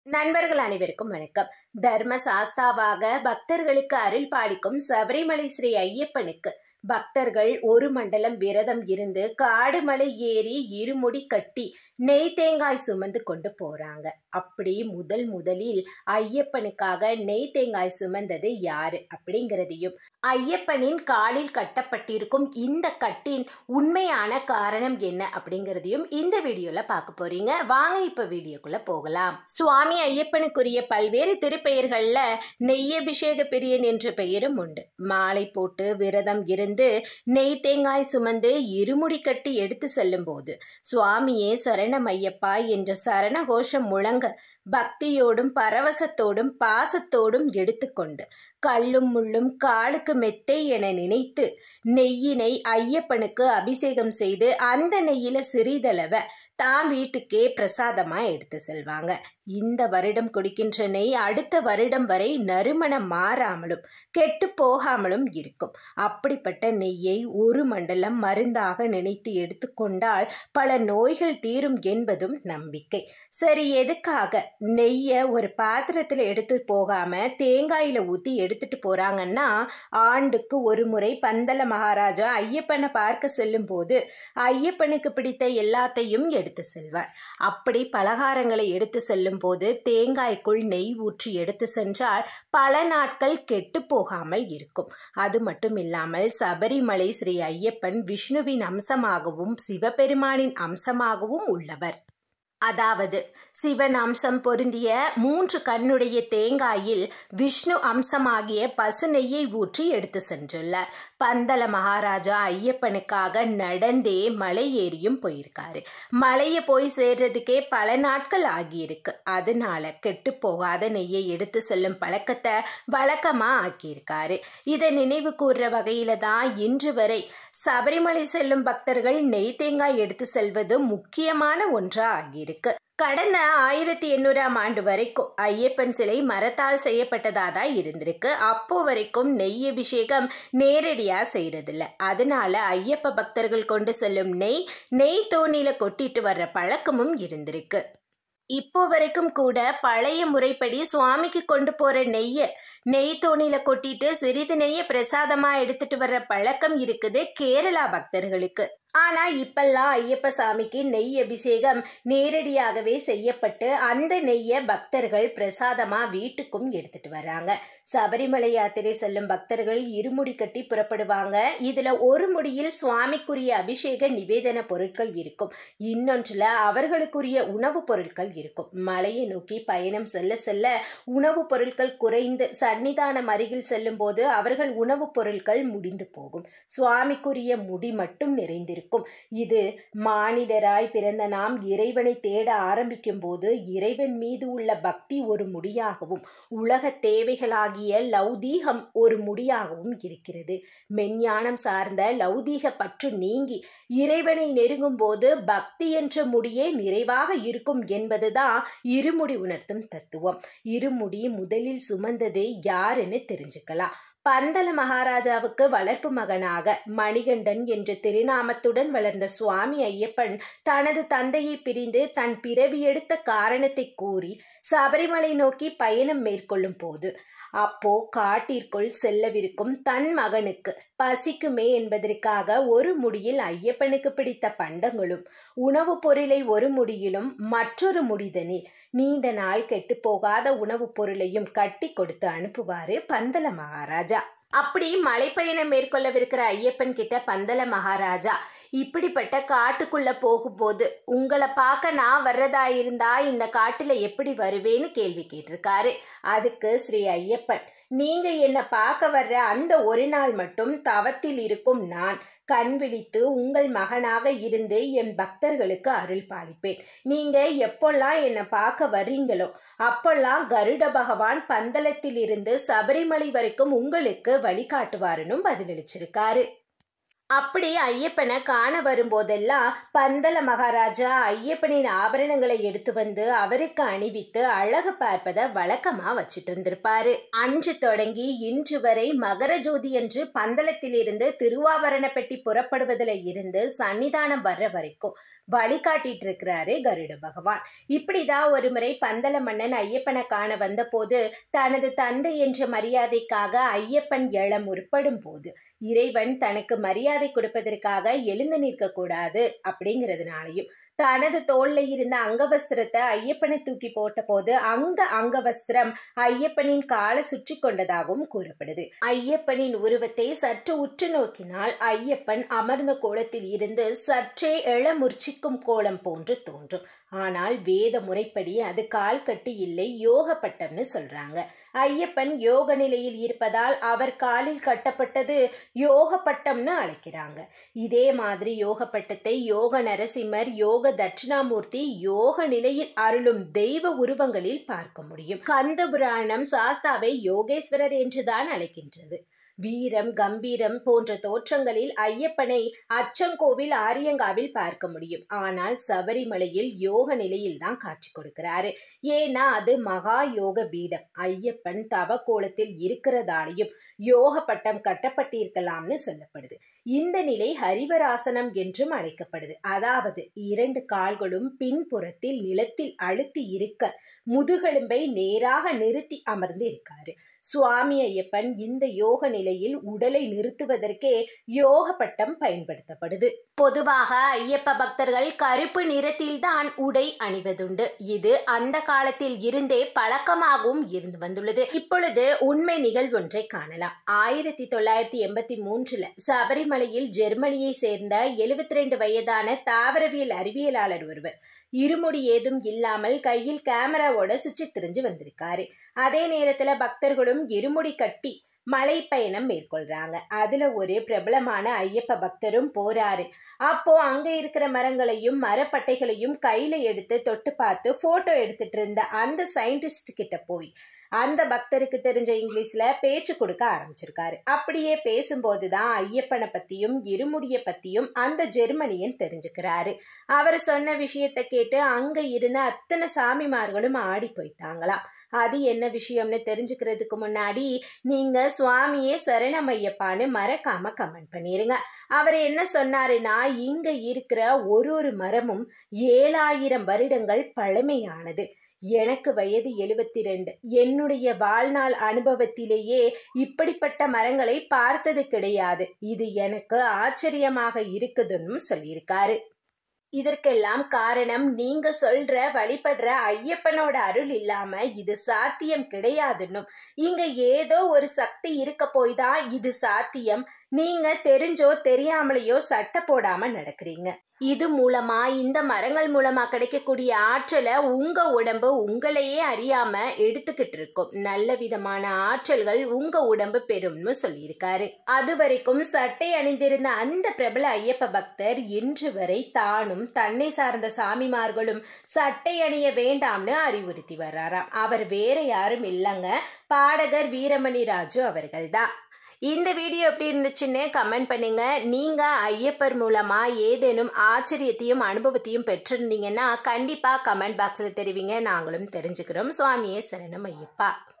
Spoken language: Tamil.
நண்பர்கள் அனைவருக்கும் வணக்கம். தர்ம சாஸ்தாவாக பக்தர்களுக்கு அருள் பாலிக்கும் சபரிமலை ஸ்ரீ ஐயப்பனுக்கு பக்தர்கள் ஒரு மண்டலம் விரதம் இருந்து காடு மலை ஏறி இருமுடி கட்டி நெய் தேங்காய் சுமந்து கொண்டு போறாங்க. அப்படி முதலில் ஐயப்பனுக்காக நெய் தேங்காய் சுமந்தது யாரு அப்படிங்கிறதையும், ஐயப்பனின் காலில் கட்டப்பட்டிருக்கும் இந்த கட்டின் உண்மையான காரணம் என்ன அப்படிங்கிறதையும் இந்த வீடியோல பார்க்க போறீங்க. வாங்க இப்ப வீடியோக்குள்ள போகலாம். சுவாமி ஐயப்பனுக்குரிய பல்வேறு திருப்பெயர்கள்ல நெய்யபிஷேக பிரியன் என்ற பெயரும் உண்டு. மாலை போட்டு விரதம் இருந்து நெய் தேங்காய் சுமந்து இருமுடி கட்டி எடுத்து செல்லும் போது சுவாமியே சரணம் ஐயப்பா என்ற சரண கோஷம் முழங்க பக்தியோடும் பரவசத்தோடும் பாசத்தோடும் எடுத்துக்கொண்டு கல்லும் முள்ளும் காலுக்கு மெத்தை என நினைத்து நெய்யினை ஐயப்பனுக்கு அபிஷேகம் செய்து அந்த நெய்யில சிறிதளவ தான் வீட்டுக்கே பிரசாதமா எடுத்து செல்வாங்க. இந்த வருடம் குடிக்கின்ற நெய் அடுத்த வருடம் வரை நறுமணம் மாறாமலும் கெட்டு போகாமலும் இருக்கும். அப்படிப்பட்ட நெய்யை ஒரு மண்டலம் மருந்தாக நினைத்து எடுத்துக்கொண்டால் பல நோய்கள் தீரும் என்பதும் நம்பிக்கை. சரி, எதுக்காக நெய்யை ஒரு பாத்திரத்தில் எடுத்து போகாம தேங்காயில ஊற்றி எடுத்துட்டு போறாங்கன்னா, ஆண்டுக்கு ஒரு முறை பந்தல மகாராஜா ஐயப்பனை பார்க்க செல்லும் போது ஐயப்பனுக்கு பிடித்த எல்லாத்தையும் எடுத்து செல்வார். அப்படி பலகாரங்களை எடுத்து செல்லும் போது தேங்காய்க்குள் நெய் ஊற்றி எடுத்து சென்றால் பல நாட்கள் கெட்டு போகாமல் இருக்கும். அது மட்டும் இல்லாமல் சபரிமலை ஸ்ரீ ஐயப்பன் விஷ்ணுவின் அம்சமாகவும் சிவபெருமானின் அம்சமாகவும் உள்ளவர். அதாவது சிவன் அம்சம் பொருந்திய 3 கண்ணுடைய தேங்காயில் விஷ்ணு அம்சமாகிய பசு நெய்யை ஊற்றி எடுத்து சென்றுள்ளார். பந்தல மகாராஜா ஐயப்பனுக்காக நடந்தே மலை ஏறியும் போயிருக்காரு. மலையை போய் சேர்றதுக்கே பல நாட்கள் ஆகியிருக்கு. அதனால கெட்டு போகாத நெய்யை எடுத்து செல்லும் பழக்கத்தை வழக்கமா ஆக்கியிருக்காரு. இதை நினைவு கூறுற வகையில தான் இன்று வரை சபரிமலை செல்லும் பக்தர்கள் நெய் தேங்காய் எடுத்து செல்வது முக்கியமான ஒன்றா ஆகியிருக்கு. கடந்த 1800ஆம் ஆண்டு வரைக்கும் ஐயப்பன் சிலை மரத்தால் செய்யப்பட்டதாதான் இருந்திருக்கு. அப்போ வரைக்கும் நெய் அபிஷேகம் நேரடியா செய்யறதில்ல. அதனால ஐயப்ப பக்தர்கள் கொண்டு செல்லும் நெய் தோணியில கொட்டிட்டு வர்ற பழக்கமும் இருந்திருக்கு. இப்போ வரைக்கும் கூட பழைய முறைப்படி சுவாமிக்கு கொண்டு போற நெய் தோணியில கொட்டிட்டு சிறிது நெய்யை பிரசாதமா எடுத்துட்டு வர்ற பழக்கம் இருக்குது கேரளா பக்தர்களுக்கு. ஆனா இப்பெல்லாம் ஐயப்ப சாமிக்கு நெய் அபிஷேகம் நேரடியாகவே செய்யப்பட்டு அந்த நெய்யை பக்தர்கள் பிரசாதமா வீட்டுக்கும் எடுத்துட்டு வர்றாங்க. சபரிமலை யாத்திரை செல்லும் பக்தர்கள் இருமுடி கட்டி புறப்படுவாங்க. இதுல ஒரு முடியில் சுவாமிக்குரிய அபிஷேக நிவேதன பொருட்கள் இருக்கும், இன்னொன்றுல அவர்களுக்குரிய உணவுப் பொருட்கள் இருக்கும். மலையை நோக்கி பயணம் செல்ல செல்ல உணவுப் பொருட்கள் குறைந்து சன்னிதானம் அருகில் செல்லும் போது அவர்கள் உணவுப் பொருட்கள் முடிந்து போகும். சுவாமிக்குரிய முடி மட்டும் நிறைந்திருக்கும். இது மானிடராய் பிறந்த நாம் இறைவனை தேட ஆரம்பிக்கும் போது இறைவன் மீது உள்ள பக்தி ஒரு முடியாகவும் உலக தேவைகளாகிய லௌதீகம் ஒரு முடியாகவும் இருக்கிறது. மெஞ்ஞானம் சார்ந்த லௌதீக பற்று நீங்கி இறைவனை நெருங்கும் போது பக்தி என்ற முடியே நிறைவாக இருக்கும் என்பதுதான் இருமுடி உணர்த்தும் தத்துவம். இருமுடி முதலில் சுமந்தது யாருன்னு தெரிஞ்சுக்கலாம். பந்தல மகாராஜாவுக்கு வளர்ப்பு மகனாக மணிகண்டன் என்ற திருநாமத்துடன் வளர்ந்த சுவாமி ஐயப்பன் தனது தந்தையை பிரிந்து தன் பிறவி எடுத்த காரணத்தை கூறி சபரிமலை நோக்கி பயணம் மேற்கொள்ளும் போது அப்போ காட்டிற்குள் செல்லவிருக்கும் தன் மகனுக்கு பசிக்குமே என்பதற்காக ஒரு முடியில் ஐயப்பனுக்கு பிடித்த பண்டங்களும் உணவுப் பொருளை ஒரு முடியிலும் மற்றொரு முடிதனில் நீண்ட நாள் கெட்டு போகாத உணவுப் பொருளையும் கட்டி கொடுத்து அனுப்புவாரு பந்தல மகாராஜா. அப்படி மலைப்பயணம் மேற்கொள்ளவிருக்கிற ஐயப்பன் கிட்ட பந்தல மகாராஜா இப்படிப்பட்ட காட்டுக்குள்ள போகும்போது உங்களை பார்க்க நான் வர்றதா இருந்தா இந்த காட்டுல எப்படி வருவேன்னு கேள்வி கேட்டிருக்காரு. அதுக்கு ஸ்ரீ ஐயப்பன், நீங்க என்ன பார்க்க வர்ற அந்த ஒரு நாள் மட்டும் தவத்தில் இருக்கும் நான் கண் விழித்து உங்கள் மகனாக இருந்து என் பக்தர்களுக்கு அருள் பாலிப்பேன். நீங்க எப்பெல்லாம் என்னை பார்க்க வர்றீங்களோ அப்பெல்லாம் கருட பகவான் பந்தலத்தில் இருந்து சபரிமலை வரைக்கும் உங்களுக்கு வழிகாட்டுவாருன்னு பதிலளிச்சிருக்காரு. அப்படி ஐயப்பனை காண வரும்போதெல்லாம் பந்தல மகாராஜா ஐயப்பனின் ஆபரணங்களை எடுத்து வந்து அவருக்கு அணிவித்து அழகு பார்ப்பதை வழக்கமா வச்சுட்டு இருந்திருப்பாரு. அன்று தொடங்கி இன்று வரை மகர ஜோதி அன்று பந்தலத்திலிருந்து திருவாபரண பெட்டி புறப்படுவதில் இருந்து சன்னிதானம் வர்ற வரைக்கும் வழிகாட்டிட்டு இருக்கிறாரு கருட பகவான். இப்படிதான் ஒரு முறை பந்தல மன்னன் ஐயப்பனை காண வந்த போது தனது தந்தை என்ற மரியாதைக்காக ஐயப்பன் எழ முற்படும் போது இறைவன் தனக்கு மரியாதை கொடுப்பதற்காக எழுந்து நிற்க கூடாது அப்படிங்கிறதுனாலையும் தனது தோல்ல இருந்த அங்கவஸ்திரத்தை ஐயப்பனை தூக்கி போட்ட போது அங்கவஸ்திரம் ஐயப்பனின் காலை சுற்றி கொண்டதாகவும் கூறப்படுது. ஐயப்பனின் உருவத்தை சற்று உற்று நோக்கினால் ஐயப்பன் அமர்ந்த கோலத்தில் இருந்து சற்றே எழ முர்ச்சிக்கும் கோலம் போன்று தோன்றும். ஆனால் வேத முறைப்படி அது கால் கட்டு இல்லை, யோக பட்டம்னு சொல்றாங்க. ஐயப்பன் யோக நிலையில் இருப்பதால் அவர் காலில் கட்டப்பட்டது யோக பட்டம்னு அழைக்கிறாங்க. இதே மாதிரி யோக பட்டத்தை யோக நரசிம்மர், யோக தட்சிணாமூர்த்தி, யோக நிலையில் அருளும் தெய்வ உருவங்களில் பார்க்க முடியும். கந்த புராணம் சாஸ்தாவை யோகேஸ்வரர் என்றுதான் அழைக்கின்றது. வீரம், கம்பீரம் போன்ற தோற்றங்களில் ஐயப்பனை அச்சங்கோவில், ஆரியங்காவில் பார்க்க முடியும். ஆனால் சபரிமலையில் யோக நிலையில் தான் காட்சி கொடுக்கிறாரு. ஏன்னா அது மகா யோக பீடம். ஐயப்பன் தவ கோலத்தில் இருக்கிறதாலையும் யோக பட்டம் கட்டப்பட்டிருக்கலாம்னு சொல்லப்படுது. இந்த நிலை ஹரிவராசனம் என்றும் அழைக்கப்படுது. அதாவது 2 கால்களும் பின்புறத்தில் நிலத்தில் அழுத்தி இருக்க முதுகெலும்பை நேராக நிறுத்தி அமர்ந்து இருக்காரு. சுவாமி ஐயப்பன் இந்த யோக நிலையில் உடலை நிறுத்துவதற்கே யோக பட்டம் பயன்படுத்தப்படுது. பொதுவாக ஐயப்ப பக்தர்கள் கருப்பு நிறத்தில் தான் உடை அணிவதுண்டு. இது அந்த காலத்தில் இருந்தே பழக்கமாகவும் இருந்து வந்துள்ளது. இப்பொழுது உண்மை நிகழ்வு ஒன்றை காணலாம். 1983 சபரிமலையில் ஜெர்மனியை சேர்ந்த 72 வயதான தாவரவியல் அறிவியலாளர் ஒருவர் இருமுடி ஏதும் இல்லாமல் கையில் கேமராவோட சுற்றி திரிஞ்சு வந்திருக்காரு. அதே நேரத்துல பக்தர்களும் இருமுடி கட்டி மலை பயணம் மேற்கொள்றாங்க. அதுல ஒரு பிரபலமான ஐயப்ப பக்தரும் போறாரு. அப்போ அங்க இருக்கிற மரங்களையும் மரப்பட்டைகளையும் கையில எடுத்து தொட்டு பார்த்து போட்டோ எடுத்துட்டு இருந்த அந்த சயின்டிஸ்ட் கிட்ட போய் அந்த பக்தருக்கு தெரிஞ்ச இங்கிலீஷ்ல பேச்சு கொடுக்க ஆரம்பிச்சிருக்காரு. அப்படியே பேசும்போதுதான் ஐயப்பனை பத்தியும் இருமுடிய பத்தியும் அந்த ஜெர்மனியன் தெரிஞ்சுக்கிறாரு. அவர் சொன்ன விஷயத்த கேட்டு அங்க இருந்த அத்தனை சாமிமார்களும் ஆடி போயிட்டாங்களாம். அது என்ன விஷயம்னு தெரிஞ்சுக்கிறதுக்கு முன்னாடி நீங்க சுவாமியே சரணமையப்பான்னு மறக்காம கமெண்ட் பண்ணிருங்க. அவர் என்ன சொன்னாருன்னா, இங்க இருக்கிற ஒரு மரமும் 7000 வருடங்கள் பழமையானது. எனக்கு வயது 72. என்னுடைய வாழ்நாள் அனுபவத்திலேயே இப்படிப்பட்ட மரங்களை பார்த்தது கிடையாது. இது எனக்கு ஆச்சரியமாக இருக்குதுன்னு சொல்லியிருக்காரு. இதற்கெல்லாம் காரணம் நீங்க சொல்ற வழிபடுற ஐயப்பனோட அருள் இல்லாம இது சாத்தியம் கிடையாதுன்னும், இங்க ஏதோ ஒரு சக்தி இருக்க போய் தான் இது சாத்தியம். நீங்க தெரிஞ்சோ தெரியாமலையோ சட்டை போடாம நடக்கிறீங்க. இது மூலமா, இந்த மரங்கள் மூலமா கிடைக்கக்கூடிய ஆற்றலை உங்க உடம்பு உங்களையே அறியாம எடுத்துக்கிட்டு இருக்கும். நல்ல விதமான ஆற்றல்கள் உங்க உடம்பு பெறும்னு சொல்லியிருக்காரு. அது வரைக்கும் சட்டை அணிந்திருந்த அந்த பிரபல ஐயப்ப பக்தர் இன்று வரை தானும் தன்னை சார்ந்த சாமிமார்களும் சட்டை அணிய வேண்டாம்னு அறிவுறுத்தி வர்றாராம். அவர் வேற யாரும் இல்லைங்க, பாடகர் வீரமணி ராஜு அவர்கள் தான். இந்த வீடியோ எப்படி இருந்துச்சுன்னு கமெண்ட் பண்ணுங்க. நீங்க ஐயப்பர் மூலமா ஏதேனும் ஆச்சரியத்தையும் அனுபவத்தையும் பெற்றிருந்தீங்கன்னா கண்டிப்பா கமெண்ட் பாக்ஸ்ல தெரிவிங்க. நாங்களும் தெரிஞ்சுக்கிறோம். சுவாமியே சரணம் ஐயப்பா.